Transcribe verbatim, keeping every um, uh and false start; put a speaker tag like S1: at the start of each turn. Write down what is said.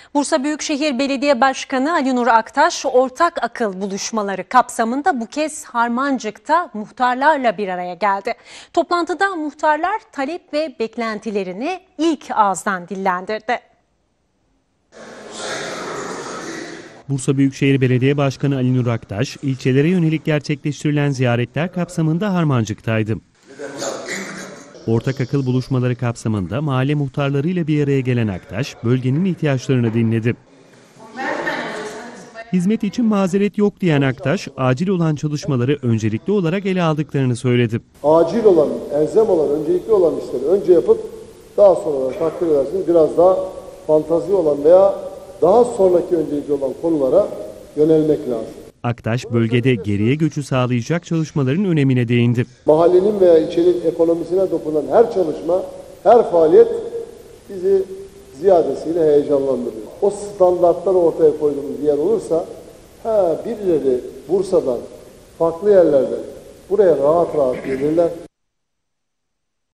S1: Bursa Büyükşehir Belediye Başkanı Ali Nur Aktaş, ortak akıl buluşmaları kapsamında bu kez Harmancık'ta muhtarlarla bir araya geldi. Toplantıda muhtarlar talep ve beklentilerini ilk ağızdan dillendirdi.
S2: Bursa Büyükşehir Belediye Başkanı Ali Nur Aktaş, ilçelere yönelik gerçekleştirilen ziyaretler kapsamında Harmancık'taydı. Ortak akıl buluşmaları kapsamında mahalle muhtarlarıyla bir araya gelen Aktaş, bölgenin ihtiyaçlarını dinledi. Hizmet için mazeret yok diyen Aktaş, acil olan çalışmaları öncelikli olarak ele aldıklarını söyledi.
S3: Acil olan, elzem olan, öncelikli olan işleri önce yapıp daha sonra takdir edersiniz biraz daha fantazi olan veya daha sonraki öncelikli olan konulara yönelmek lazım.
S2: Aktaş, bölgede geriye göçü sağlayacak çalışmaların önemine değindi.
S3: Mahallenin veya ilçenin ekonomisine dokunan her çalışma, her faaliyet bizi ziyadesiyle heyecanlandırıyor. O standartları ortaya koyduğumuz bir yer olursa, ha birileri Bursa'dan, farklı yerlerden buraya rahat rahat gelirler.